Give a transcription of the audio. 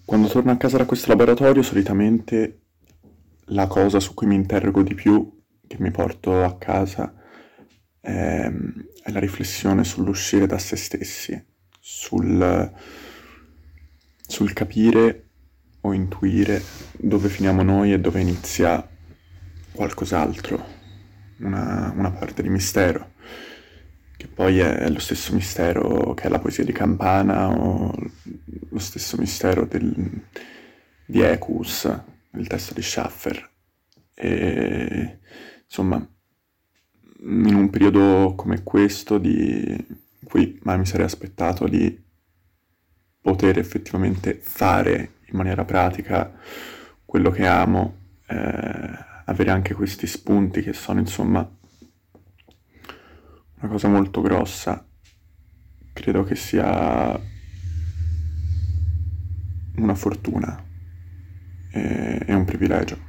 Quando torno a casa da questo laboratorio, solitamente la cosa su cui mi interrogo di più, che mi porto a casa, è la riflessione sull'uscire da se stessi, sul, sul capire o intuire dove finiamo noi e dove inizia qualcos'altro, una parte di mistero, che poi è lo stesso mistero che è la poesia di Campana o lo stesso mistero di Ecus, il testo di Schaffer. E insomma, in un periodo come questo, in cui mai mi sarei aspettato di poter effettivamente fare in maniera pratica quello che amo, avere anche questi spunti che sono insomma una cosa molto grossa, credo che sia una fortuna e un privilegio.